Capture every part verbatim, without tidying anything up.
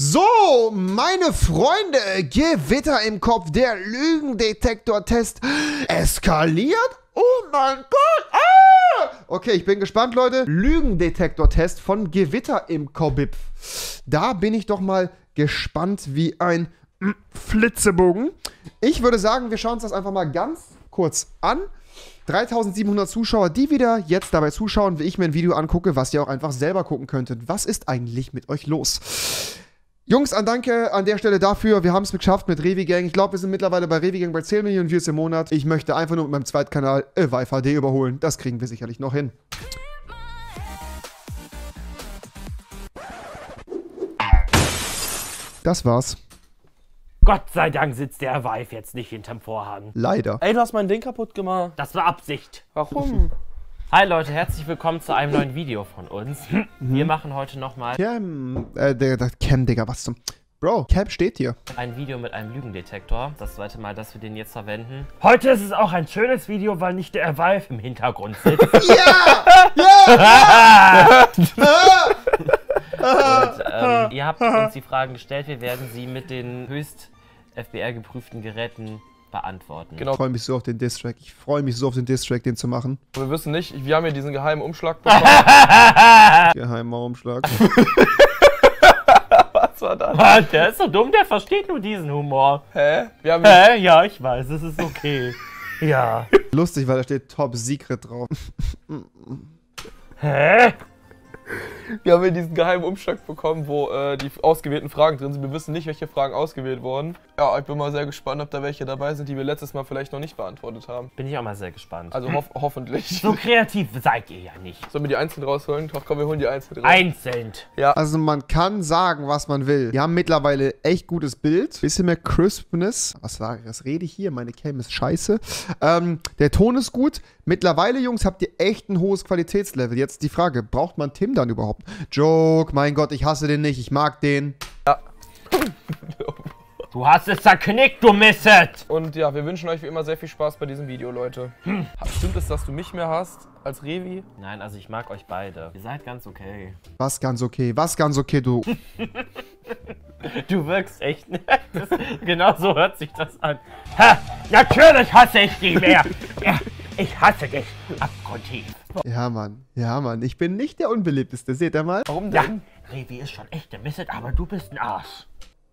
So, meine Freunde, Gewitter im Kopf, der Lügendetektor-Test eskaliert. Oh mein Gott! Ah! Okay, ich bin gespannt, Leute. Lügendetektor-Test von Gewitter im Kopf. Da bin ich doch mal gespannt wie ein mm, Flitzebogen. Ich würde sagen, wir schauen uns das einfach mal ganz kurz an. dreitausendsiebenhundert Zuschauer, die wieder jetzt dabei zuschauen, wie ich mir ein Video angucke, was ihr auch einfach selber gucken könntet. Was ist eigentlich mit euch los? Jungs, an Danke an der Stelle dafür. Wir haben es geschafft mit Revi Gang. Ich glaube, wir sind mittlerweile bei Revi Gang bei zehn Millionen Views im Monat. Ich möchte einfach nur mit meinem zweiten Kanal äh, Vive H D überholen. Das kriegen wir sicherlich noch hin. Das war's. Gott sei Dank sitzt der Vive jetzt nicht hinterm Vorhang. Leider. Ey, du hast mein Ding kaputt gemacht. Das war Absicht. Warum? Hi Leute, herzlich willkommen zu einem neuen Video von uns. Wir machen heute nochmal Cam, äh, der, der Cam, Digga, was zum... Bro, Cam steht hier. ein Video mit einem Lügendetektor. Das zweite Mal, dass wir den jetzt verwenden. Heute ist es auch ein schönes Video, weil nicht der Vive im Hintergrund sitzt. Ja! Ja! Und ähm, ihr habt uns die Fragen gestellt. Wir werden sie mit den höchst F B R geprüften Geräten beantworten. Genau. Ich freue mich so auf den Distrack. Ich freue mich so auf den Distrack, den zu machen. Wir wissen nicht, wir haben hier diesen geheimen Umschlag bekommen. Geheimer Umschlag. Was war das? Ah, der ist so dumm, der versteht nur diesen Humor. Hä? Wir haben hier Hä? Ja, ich weiß, es ist okay. Ja. Lustig, weil da steht Top Secret drauf. Hä? Wir haben hier diesen geheimen Umschlag bekommen, wo äh, die ausgewählten Fragen drin sind. Wir wissen nicht, welche Fragen ausgewählt wurden. Ja, ich bin mal sehr gespannt, ob da welche dabei sind, die wir letztes Mal vielleicht noch nicht beantwortet haben. Bin ich auch mal sehr gespannt. Also hoff hoffentlich. So kreativ seid ihr ja nicht. Sollen wir die einzeln rausholen? Doch, komm, wir holen die einzeln raus. Einzeln. Ja. Also man kann sagen, was man will. Wir haben mittlerweile echt gutes Bild. Bisschen mehr Crispness. Was sage ich? Was rede ich hier? Meine Cam ist scheiße. Ähm, der Ton ist gut. Mittlerweile, Jungs, habt ihr echt ein hohes Qualitätslevel. Jetzt die Frage, braucht man Tim dann überhaupt? Joke, mein Gott, ich hasse den nicht. Ich mag den. Ja. Du hast es zerknickt, du Misset! Und ja, wir wünschen euch wie immer sehr viel Spaß bei diesem Video, Leute. Hm. Stimmt es, dass du mich mehr hast als Revi? Nein, also ich mag euch beide. Ihr seid ganz okay. Was ganz okay, was ganz okay, du. Du wirkst echt nett. Genau so hört sich das an. Ha! Natürlich hasse ich dich mehr! Ja, ich hasse dich abgrundtief. Ja, Mann. Ja, Mann. Ich bin nicht der Unbeliebteste. Seht ihr mal? Warum Ja, denn? Revi ist schon echt ein Misset, aber du bist ein Arsch.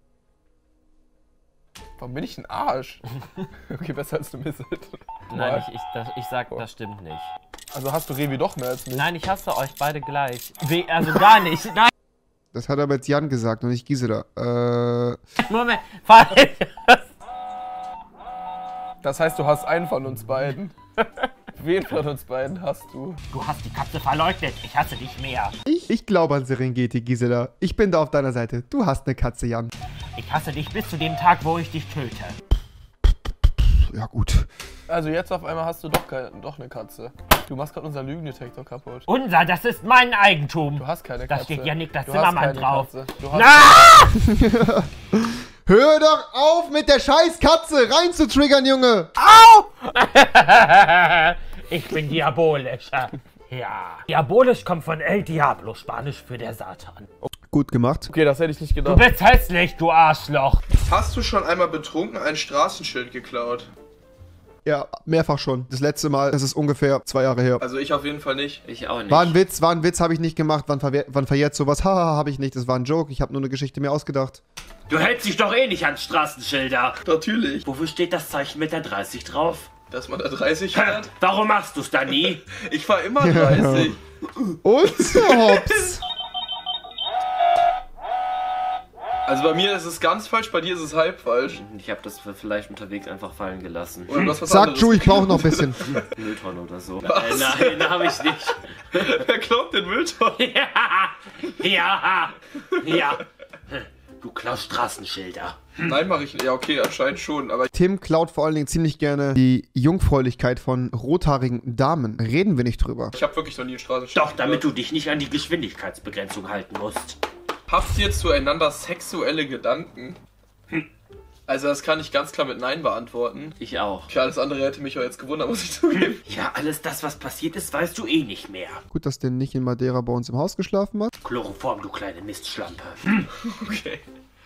Warum bin ich ein Arsch? Okay, besser als du Misset. Nein, ich, ich, das, ich sag, das stimmt nicht. Also hast du Revi doch mehr als mich? Nein, ich hasse euch beide gleich. We also gar nicht. Nein. Das hat aber jetzt Jan gesagt und nicht Gisela. Äh. Moment, falsch. Das heißt, du hast einen von uns beiden. Wen von uns beiden hast du? Du hast die Katze verleugnet. Ich hasse dich mehr. Ich, ich glaube an Serengeti, Gisela. Ich bin da auf deiner Seite. Du hast eine Katze, Jan. Ich hasse dich bis zu dem Tag, wo ich dich töte. Ja, gut. Also jetzt auf einmal hast du doch, keine, doch eine Katze. Du machst gerade unseren Lügendetektor kaputt. Unser, das ist mein Eigentum. Du hast keine Da Katze. steht ja Niklas Du hast Zimmermann keine drauf. Katze. Du hast Na! Hör doch auf, mit der scheiß Katze rein zu triggern, Junge! Au! Ich bin diabolisch. Ja. Diabolisch kommt von El Diablo, Spanisch für der Satan. Gut gemacht. Okay, das hätte ich nicht Du gedacht. bist hässlich, du Arschloch. Hast du schon einmal betrunken ein Straßenschild geklaut? Ja, mehrfach schon. Das letzte Mal, das ist ungefähr zwei Jahre her. Also ich auf jeden Fall nicht. Ich auch nicht. War ein Witz, war ein Witz, habe ich nicht gemacht. Wann, verwehr, wann verjährt sowas? Haha, habe ich nicht. Das war ein Joke. Ich habe nur eine Geschichte mir ausgedacht. Du hältst dich doch eh nicht an Straßenschilder. Natürlich. Wofür steht das Zeichen mit der dreißig drauf? Dass man da dreißig fährt? Warum machst du's dann nie? Ich fahr immer dreißig. Und hops. Also bei mir ist es ganz falsch, bei dir ist es halb falsch. Ich habe das vielleicht unterwegs einfach fallen gelassen. Oder du hast was Sag anderes. Ju, ich brauche noch ein bisschen. Mülltonne oder so. Äh, nein, habe ich nicht. Wer klaut den Müllton? Ja, ja, ja. Du klaust Straßenschilder. Nein, mache ich nicht. Ja, okay, anscheinend schon. Aber Tim klaut vor allen Dingen ziemlich gerne die Jungfräulichkeit von rothaarigen Damen. Reden wir nicht drüber. ich habe wirklich noch nie ein Straßenschild Doch, damit du dich nicht an die Geschwindigkeitsbegrenzung halten musst. Habt ihr zueinander sexuelle Gedanken? Also das kann ich ganz klar mit Nein beantworten. Ich auch. Ja, alles andere hätte mich auch jetzt gewundert, muss ich zugeben. Ja, alles das, was passiert ist, weißt du eh nicht mehr. Gut, dass der nicht in Madeira bei uns im Haus geschlafen hat. Chloroform, du kleine Mistschlampe. Okay.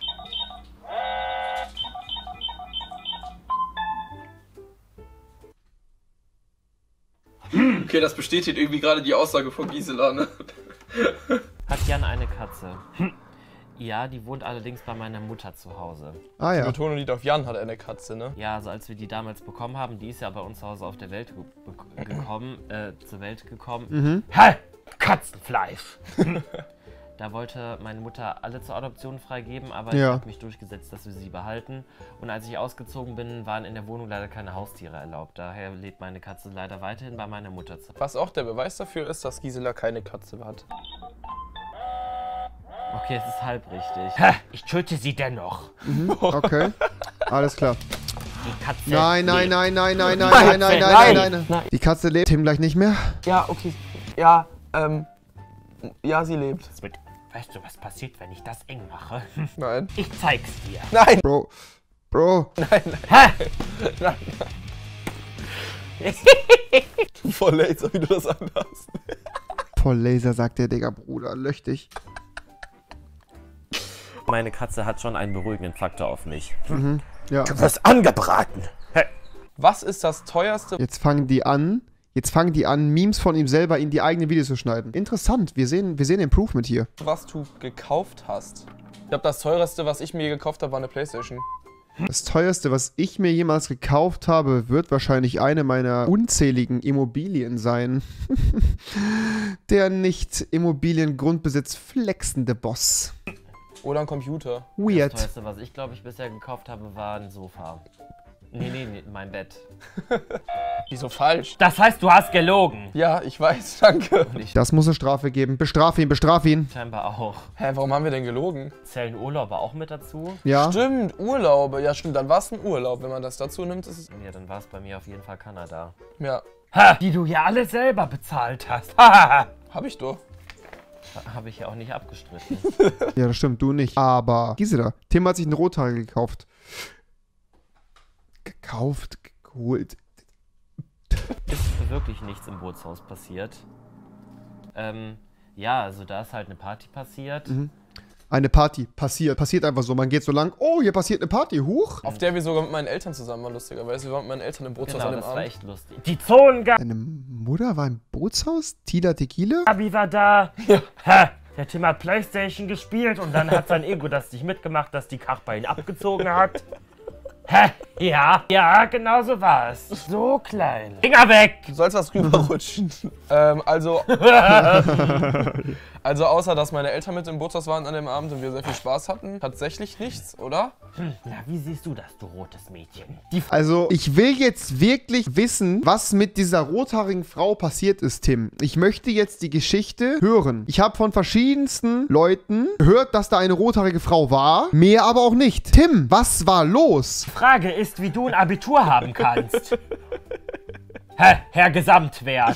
Okay, das bestätigt irgendwie gerade die Aussage von Gisela, ne? Hat Jan eine Katze? Ja, die wohnt allerdings bei meiner Mutter zu Hause. Ah Die ja. Betonung liegt auf Jan, hat er eine Katze, ne? Ja, also als wir die damals bekommen haben, die ist ja bei uns zu Hause auf der Welt ge gekommen, äh, zur Welt gekommen. Mhm. Hä? Katzenfleisch! Da wollte meine Mutter alle zur Adoption freigeben, aber Ja. ich habe mich durchgesetzt, dass wir sie behalten. Und als ich ausgezogen bin, waren in der Wohnung leider keine Haustiere erlaubt. Daher lebt meine Katze leider weiterhin bei meiner Mutter zu Hause. Was auch der Beweis dafür ist, dass Gisela keine Katze hat. Okay, es ist halb richtig. Hä? Ich töte sie dennoch. Okay. Alles klar. Die Katze. Nein, nein, lebt. nein, nein, nein, nein, nein, nein, nein, nein, nein, nein. Die Katze lebt. Tim gleich nicht mehr. Ja, okay. Ja, ähm. Ja, sie lebt. Es wird- Weißt du, was passiert, wenn ich das eng mache? Nein. Ich zeig's dir. Nein! Bro. Bro. Hä? Voll laser, wie du das anhast. Voll Laser, sagt der Digga, Bruder. Löch dich. Meine Katze hat schon einen beruhigenden Faktor auf mich. Ja. Du wirst angebraten. Hä? Was ist das teuerste? Jetzt fangen die an. Jetzt fangen die an, Memes von ihm selber in die eigenen Videos zu schneiden. Interessant. Wir sehen, wir sehen Improvement hier. Was du gekauft hast? Ich glaube, das teuerste, was ich mir gekauft habe, war eine Playstation. Das teuerste, was ich mir jemals gekauft habe, wird wahrscheinlich eine meiner unzähligen Immobilien sein. Der nicht Immobiliengrundbesitz flexende Boss. Oder ein Computer. Das Weird. teuerste, was ich glaube ich bisher gekauft habe, war ein Sofa. Nee, nee, nee, mein Bett. Wieso falsch? Das heißt, du hast gelogen. Ja, ich weiß, danke. Das muss eine Strafe geben. Bestrafe ihn, bestrafe ihn. Scheinbar auch. Hä, warum haben wir denn gelogen? Zählen Urlaube auch mit dazu? Ja. Stimmt, Urlaube. Ja, stimmt, dann war es ein Urlaub. Wenn man das dazu nimmt, ist es. Ja, dann war es bei mir auf jeden Fall Kanada. Ja, Ha! Die du ja alle selber bezahlt hast. Hahaha. hab ich doch. Habe ich ja auch nicht abgestritten. Ja, das stimmt, du nicht. Aber Gisela, Tim hat sich einen Rothaarige gekauft. Gekauft, geholt. Ist wirklich nichts im Bootshaus passiert. Ähm, ja, also da ist halt eine Party passiert. Mhm. Eine Party passiert. Passiert einfach so. Man geht so lang. Oh, hier passiert eine Party. Huch. Auf der wir sogar mit meinen Eltern zusammen waren, lustigerweise. Wir waren mit meinen Eltern im Bootshaus Genau, an dem das war Abend. echt lustig. Die Zonengabi Deine Mutter war im Bootshaus? Tila Tequila? war da. Ja. Ha! Der Tim hat Playstation gespielt und dann hat sein Ego das nicht mitgemacht, dass die Kach bei ihm abgezogen hat. Hä? Ja, ja, genau so war es. So klein. Finger weg! Du sollst was rüberrutschen. ähm, also. Also, außer dass meine Eltern mit im Bootshaus waren an dem Abend und wir sehr viel Spaß hatten, tatsächlich nichts, oder? Na, wie siehst du das, du rotes Mädchen? Die Also, ich will jetzt wirklich wissen, was mit dieser rothaarigen Frau passiert ist, Tim. Ich möchte jetzt die Geschichte hören. Ich habe von verschiedensten Leuten gehört, dass da eine rothaarige Frau war. Mehr aber auch nicht. Tim, was war los? Frage ist, wie du ein Abitur haben kannst. Hä? Herr Gesamtwert.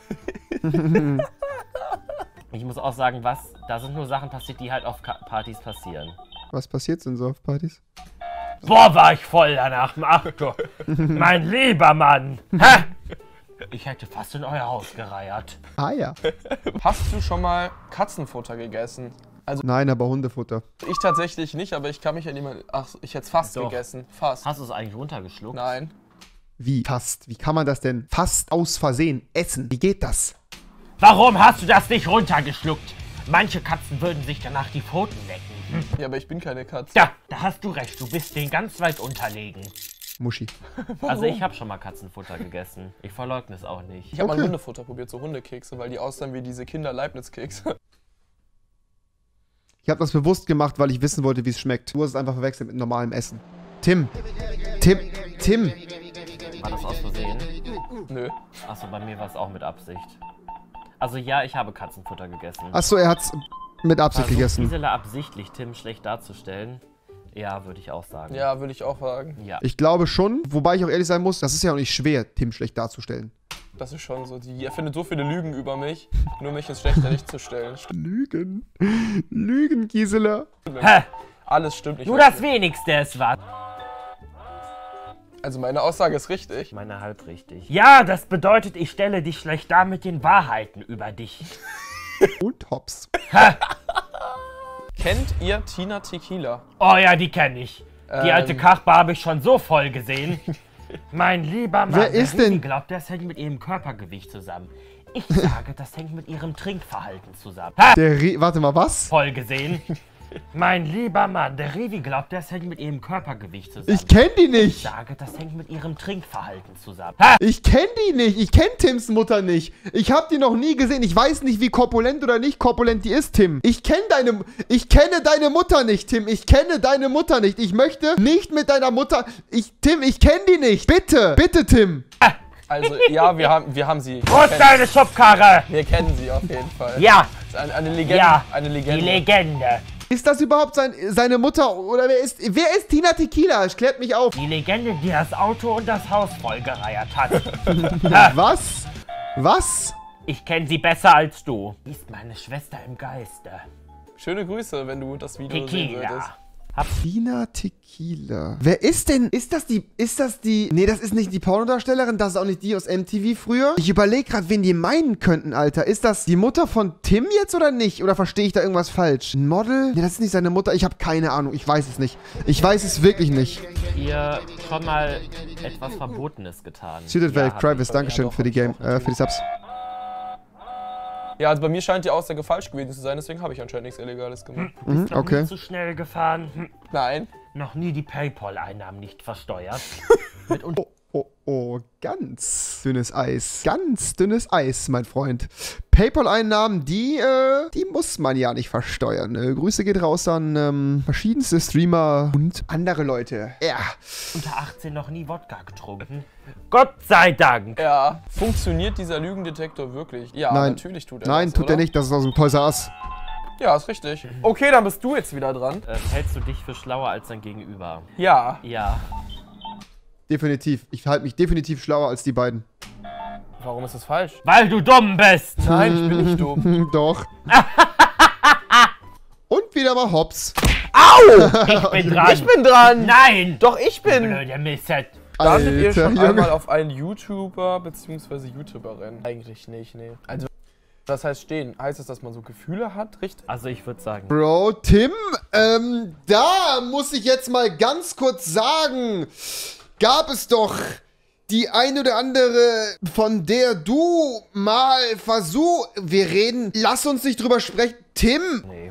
Ich muss auch sagen, was, da sind nur Sachen passiert, die halt auf Ka Partys passieren. Was passiert denn so auf Partys? Boah, war ich voll danach. Ach du, mein lieber Mann. Hä? Ich hätte fast in euer Haus gereiert. Ah ja. Hast du schon mal Katzenfutter gegessen? Nein, aber Hundefutter. Ich tatsächlich nicht, aber ich kann mich an jemanden. Ach, ich hätte es fast Doch. gegessen. Fast. Hast du es eigentlich runtergeschluckt? Nein. Wie? Fast. Wie kann man das denn fast aus Versehen essen? Wie geht das? Warum hast du das nicht runtergeschluckt? Manche Katzen würden sich danach die Pfoten lecken. Ja, aber ich bin keine Katze. Ja, da hast du recht. Du bist denen ganz weit unterlegen. Muschi. Also ich habe schon mal Katzenfutter gegessen. Ich verleugne es auch nicht. Ich habe Okay. mal Hundefutter probiert, so Hundekekse, weil die aussahen wie diese Kinder-Leibniz-Kekse. Ich habe das bewusst gemacht, weil ich wissen wollte, wie es schmeckt. Du hast es einfach verwechselt mit normalem Essen. Tim. Tim. Tim. War das aus Versehen? Nö. Achso, bei mir war es auch mit Absicht. Also ja, ich habe Katzenfutter gegessen. Achso, er hat's mit Absicht Also gegessen. Gisela absichtlich, Tim schlecht darzustellen. Ja, würde ich auch sagen. Ja, würde ich auch sagen. Ja. Ich glaube schon, wobei ich auch ehrlich sein muss, das ist ja auch nicht schwer, Tim schlecht darzustellen. Das ist schon so. Die erfindet so viele Lügen über mich, nur mich ins schlechte Licht zu stellen. Lügen. Lügen, Gisela. Hä? Alles stimmt nicht. Nur das Wenigste es war. Also meine Aussage ist richtig. Meine halb richtig. Ja, das bedeutet, ich stelle dich schlecht dar mit den Wahrheiten über dich. Und hops. Kennt ihr Tina Tequila? Oh ja, die kenne ich. Die Ähm. alte Kachba habe ich schon so voll gesehen. Mein lieber Mann, Wer ist denn- Ich glaube, das hängt mit ihrem Körpergewicht zusammen. Ich sage, das hängt mit ihrem Trinkverhalten zusammen. Ha! Der Re Warte mal, was? Voll gesehen. Mein lieber Mann, der Revi glaubt, das hängt mit ihrem Körpergewicht zusammen. Ich kenn die Ich nicht. sage, das hängt mit ihrem Trinkverhalten zusammen. Ha! Ich kenn die nicht. Ich kenn Tims Mutter nicht. Ich hab die noch nie gesehen. Ich weiß nicht, wie korpulent oder nicht korpulent die ist, Tim. Ich kenn deine... Ich kenne deine Mutter nicht, Tim. Ich kenne deine Mutter nicht. Ich möchte nicht mit deiner Mutter... Ich... Tim, ich kenn die nicht. Bitte. Bitte, Tim. Also ja, wir haben, wir haben sie. Wir Wo ist kennen, deine Schubkarre? wir kennen sie auf jeden Fall. Ja, Eine, eine Legende. ja, Eine die Legende. Legende. Ist das überhaupt sein, seine Mutter? Oder wer ist... Wer ist Tina Tequila? Klärt mich auf. Die Legende, die das Auto und das Haus vollgereiert hat. Was? Was? Ich kenne sie besser als du. Sie ist meine Schwester im Geiste. Schöne Grüße, wenn du das Video sehen würdest. Tequila. Tina Tequila. Wer ist denn? Ist das die... Ist das die... Nee, das ist nicht die Pornodarstellerin. Das ist auch nicht die aus M T V früher. Ich überlege gerade, wen die meinen könnten, Alter. Ist das die Mutter von Tim jetzt oder nicht? Oder verstehe ich da irgendwas falsch? Ein Model? Nee, das ist nicht seine Mutter. Ich habe keine Ahnung. Ich weiß es nicht. Ich weiß es wirklich nicht. Ihr schon mal etwas Verbotenes getan. Suited Welt, hab Travis, ich. Dankeschön doch, für die Game, doch, äh, für die Subs. Ja, also bei mir scheint die Aussage falsch gewesen zu sein, deswegen habe ich anscheinend nichts Illegales gemacht. Mhm, Noch okay. nie zu schnell gefahren. Hm. Nein. Noch nie die Paypal-Einnahmen nicht versteuert. Mit un Oh, oh, ganz dünnes Eis. Ganz dünnes Eis, mein Freund. PayPal-Einnahmen, die, äh, die muss man ja nicht versteuern. Äh, Grüße geht raus an ähm, verschiedenste Streamer und andere Leute. Ja. unter achtzehn noch nie Wodka getrunken. Gott sei Dank. Ja. Funktioniert dieser Lügendetektor wirklich? Ja, Nein. natürlich tut er Nein, das, tut oder? er nicht. Das ist aus dem Toys R Us. Ja, ist richtig. Okay, dann bist du jetzt wieder dran. Äh, hältst du dich für schlauer als dein Gegenüber? Ja. Ja. Definitiv. Ich halte mich definitiv schlauer als die beiden. Warum ist das falsch? Weil du dumm bist. Nein, ich bin nicht dumm. Doch. Und wieder mal Hops. Ich bin dran. Ich bin dran. Nein. Doch, ich bin. Blöde Misset. Standet ihr Alter, schon Junge. einmal auf einen YouTuber bzw. YouTuberin? Eigentlich nicht, nee. Also, was heißt stehen? Heißt es, dass man so Gefühle hat, richtig? Also ich würde sagen, Bro, Tim, ähm, da muss ich jetzt mal ganz kurz sagen, gab es doch die ein oder andere, von der du mal versuch... Wir reden, lass uns nicht drüber sprechen. Tim nee.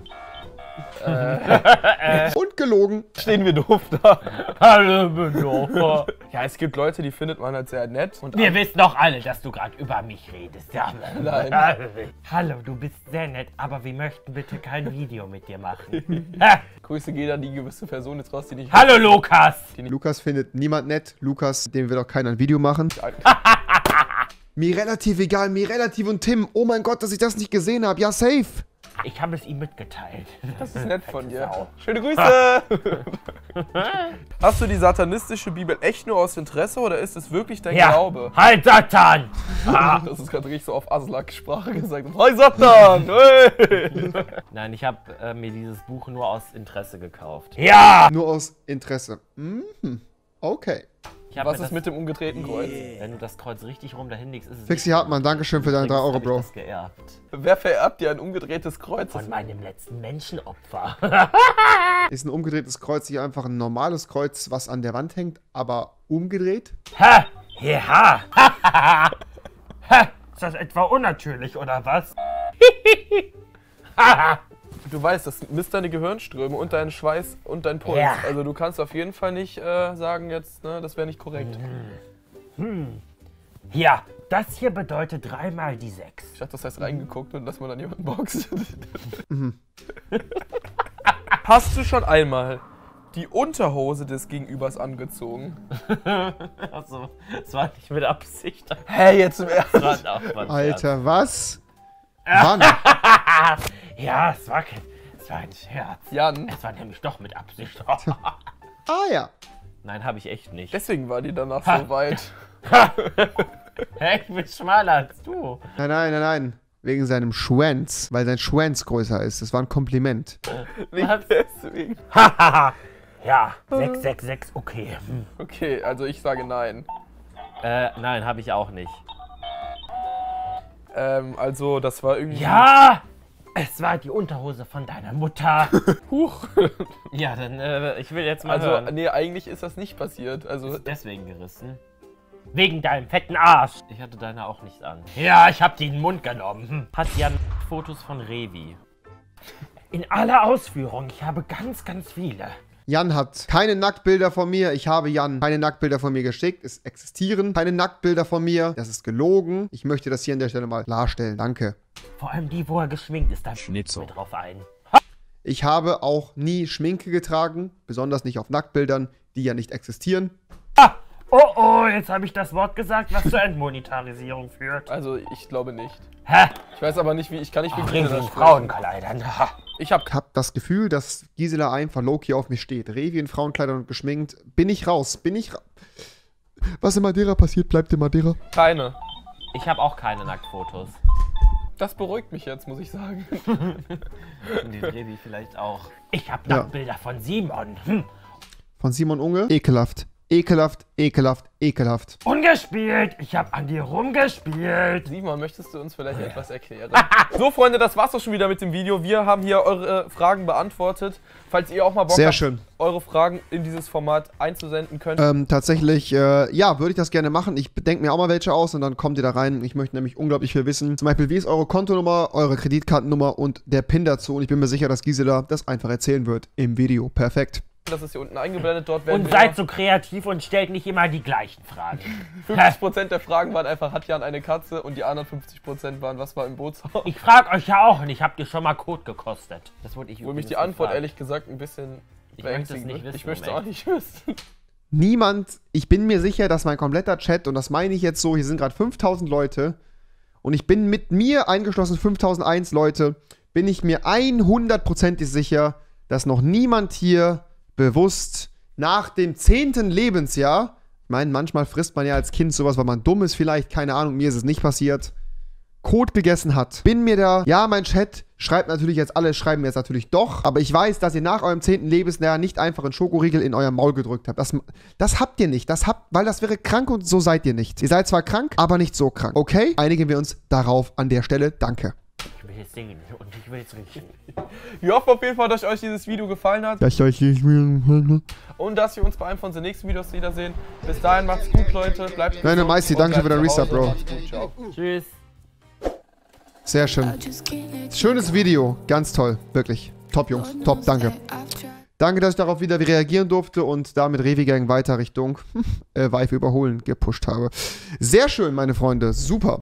und gelogen. Stehen wir doof da. Hallo, Bedofer. Ja, es gibt Leute, die findet man halt sehr nett. Und Wir wissen doch alle, dass du gerade über mich redest. Ja. Nein. Hallo, du bist sehr nett, aber wir möchten bitte kein Video mit dir machen. Ha. Grüße geht an die gewisse Person jetzt raus, die nicht... Hallo, Lukas. Lukas findet niemand nett. Lukas, dem wird auch keiner ein Video machen. Mir relativ egal, mir relativ und Tim. Oh mein Gott, dass ich das nicht gesehen habe. Ja, safe. Ich habe es ihm mitgeteilt. Das ist nett von dir. Sau. Schöne Grüße! Hast du die satanistische Bibel echt nur aus Interesse oder ist es wirklich dein Ja, Glaube? halt Satan. Ah. Das ist gerade richtig so auf Aslak-Sprache gesagt. Hi Satan! Hey! Nein, ich habe äh, mir dieses Buch nur aus Interesse gekauft. Ja. Nur aus Interesse. Mhm. Okay. Ich hab Was mir ist mit dem umgedrehten Kreuz? Wenn du das Kreuz richtig rum dahin legst, ist es... Fixi Hartmann, dankeschön für deine drei Euro, hab ich Bro. das geerbt. Wer vererbt dir ein umgedrehtes Kreuz? Von meinem letzten Menschenopfer. Ist ein umgedrehtes Kreuz hier einfach ein normales Kreuz, was an der Wand hängt, aber umgedreht? Ha! Ja! Ha! Ha! Ist das etwa unnatürlich, oder was? Du weißt, das misst deine Gehirnströme und deinen Schweiß und deinen Puls. Ja. Also du kannst auf jeden Fall nicht äh, sagen jetzt, ne, das wäre nicht korrekt. Ja, das hier bedeutet dreimal die sechs. Ich dachte, das heißt reingeguckt und dass man dann jemanden boxt. Hast du schon einmal die Unterhose des Gegenübers angezogen? Also, es war nicht mit Absicht. Das Hä, jetzt im Ernst? war ein Aufwand. Alter, was? Wann? Ja, es war kein... Es war ein Scherz. Jan, Es war nämlich doch mit Absicht. Ah ja. Nein, habe ich echt nicht. deswegen war die danach so weit. Hä, ich bin schmaler als du. Nein, nein, nein, nein. Wegen seinem Schwanz, weil sein Schwanz größer ist. Das war ein Kompliment. Nicht Was? deswegen. Ja, sechs sechs sechs, okay. Hm. Okay, also ich sage nein. Äh, nein, habe ich auch nicht. Ähm, also das war irgendwie... Ja! Es war die Unterhose von deiner Mutter. Huch. Ja, dann, äh, ich will jetzt mal Also, hören. nee, eigentlich ist das nicht passiert. Also, Ist deswegen gerissen. Wegen deinem fetten Arsch. Ich hatte deine auch nicht an. Ja, ich hab die in den Mund genommen. Hm. Hat Jan Fotos von Revi? In aller Ausführung. Ich habe ganz, ganz viele. Jan hat keine Nacktbilder von mir. Ich habe Jan keine Nacktbilder von mir geschickt. Es existieren keine Nacktbilder von mir. Das ist gelogen. Ich möchte das hier an der Stelle mal klarstellen. Danke. Vor allem die, wo er geschminkt ist, da Schnitzel. mit drauf ein. Ich habe auch nie Schminke getragen. Besonders nicht auf Nacktbildern, die ja nicht existieren. Ah! Oh oh, jetzt habe ich das Wort gesagt, was zur Entmonetarisierung führt. also ich glaube nicht. Hä? Ich weiß aber nicht, wie... Ich kann nicht Ach, begründen, Revi in dass- Frauenkleidern. Ha. Ich habe Ich habe das Gefühl, dass Gisela einfach low-key auf mich steht. Revi in Frauenkleidern und geschminkt. Bin ich raus. Bin ich ra Was in Madeira passiert, bleibt in Madeira. keine. Ich habe auch keine Nacktfotos. Das beruhigt mich jetzt, muss ich sagen. Und den Revi vielleicht auch. Ich habe Ja. Nacktbilder von Simon. Hm. Von Simon Unge. Ekelhaft. Ekelhaft, ekelhaft, ekelhaft. Ungespielt. Ich habe an dir rumgespielt. Simon, möchtest du uns vielleicht etwas erklären? So, Freunde, das war's doch schon wieder mit dem Video. Wir haben hier eure Fragen beantwortet. Falls ihr auch mal Bock Sehr habt, schön. eure Fragen in dieses Format einzusenden könnt. Ähm, tatsächlich, äh, ja, würde ich das gerne machen. Ich denke mir auch mal welche aus und dann kommt ihr da rein. Ich möchte nämlich unglaublich viel wissen. Zum Beispiel, wie ist eure Kontonummer, eure Kreditkartennummer und der PIN dazu. Und ich bin mir sicher, dass Gisela das einfach erzählen wird im Video. Perfekt. Das ist hier unten eingeblendet. Dort werden Und wir seid so kreativ und stellt nicht immer die gleichen Fragen. fünfzig Prozent der Fragen waren einfach, hat Jan eine Katze? Und die anderen fünfzig Prozent waren, was war im Bootshaus? Ich frage euch ja auch nicht, habt ihr schon mal Kot gekostet? Das wurde ich Wo mich übrigens die Antwort gefragt. ehrlich gesagt ein bisschen Ich möchte es beängstigend nicht wird. wissen, Ich möchte um auch nicht wissen. Niemand, ich bin mir sicher, dass mein kompletter Chat, und das meine ich jetzt so, hier sind gerade fünftausend Leute, und ich bin mit mir eingeschlossen fünftausendeins Leute, bin ich mir hundertprozentig sicher, dass noch niemand hier bewusst nach dem zehnten Lebensjahr, ich meine, manchmal frisst man ja als Kind sowas, weil man dumm ist vielleicht, keine Ahnung, mir ist es nicht passiert, Kot gegessen hat. Bin mir da, ja, mein Chat schreibt natürlich jetzt, alle schreiben jetzt natürlich doch, aber ich weiß, dass ihr nach eurem zehnten Lebensjahr nicht einfach einen Schokoriegel in euer Maul gedrückt habt. Das, das habt ihr nicht, das habt, weil das wäre krank und so seid ihr nicht. Ihr seid zwar krank, aber nicht so krank. Okay? Einigen wir uns darauf an der Stelle. Danke. Ich will jetzt singen und ich will jetzt riechen. Wir hoffen auf jeden Fall, dass euch dieses Video gefallen hat Das soll ich nicht mehr. und dass wir uns bei einem von unseren nächsten Videos wiedersehen. Bis dahin, macht's gut, Leute. Bleibt Kleine gesund Meisti, und danke für bleibt den zu Resub, Hause. Bro. Macht's gut, ciao. Tschüss. Sehr schön. Schönes Video. Ganz toll. Wirklich. Top, Jungs. Top. Danke. Danke, dass ich darauf wieder reagieren durfte und damit Revi Gang weiter Richtung äh, Vive überholen gepusht habe. Sehr schön, meine Freunde. Super.